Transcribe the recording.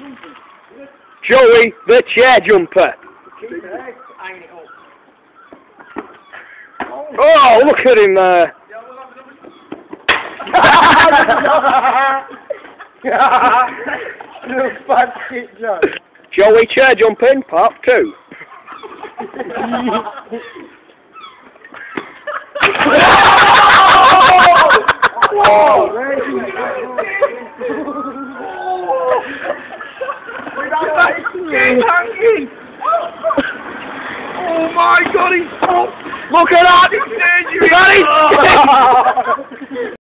Joey, the chair jumper. Oh, look at him there. Joey chair jumping, part 2. Oh my God, he's top! Look at that! He's dangerous!